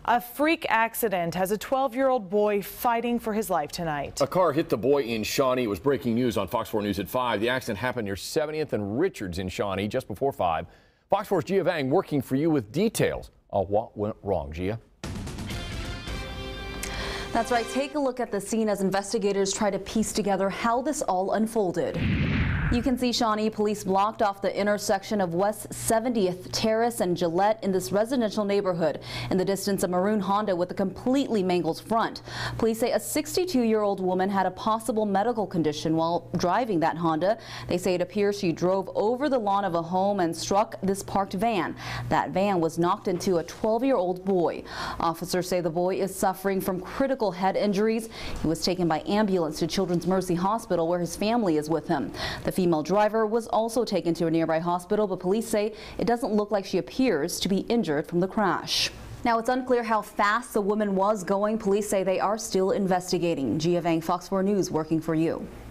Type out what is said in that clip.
A freak accident has a 12-year-old boy fighting for his life tonight. A car hit the boy in Shawnee. It was breaking news on Fox 4 News at 5. The accident happened near 70th and Richards in Shawnee just before 5. Fox 4's Gia Vang working for you with details on what went wrong. Gia? That's right. Take a look at the scene as investigators try to piece together how this all unfolded. You can see Shawnee police blocked off the intersection of West 70th Terrace and Gillette in this residential neighborhood. In the distance, a maroon Honda with a completely mangled front. Police say a 62-year-old woman had a possible medical condition while driving that Honda. They say it appears she drove over the lawn of a home and struck this parked van. That van was knocked into a 12-year-old boy. Officers say the boy is suffering from critical head injuries. He was taken by ambulance to Children's Mercy Hospital where his family is with him. The female driver was also taken to a nearby hospital, but police say it doesn't look like she appears to be injured from the crash. Now, it's unclear how fast the woman was going. Police say they are still investigating. Gia Vang, Fox 4 News, working for you.